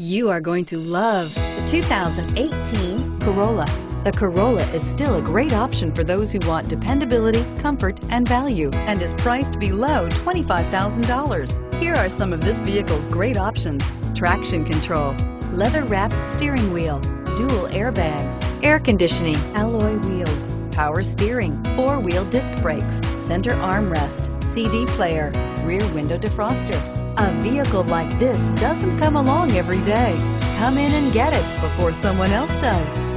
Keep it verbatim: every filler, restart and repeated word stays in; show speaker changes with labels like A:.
A: You are going to love the two thousand eighteen Corolla. The Corolla is still a great option for those who want dependability, comfort, and value, and is priced below twenty-five thousand dollars. Here are some of this vehicle's great options: traction control, leather-wrapped steering wheel, dual airbags, air conditioning, alloy wheels, power steering, four-wheel disc brakes, center armrest, C D player, rear window defroster. A vehicle like this doesn't come along every day. Come in and get it before someone else does.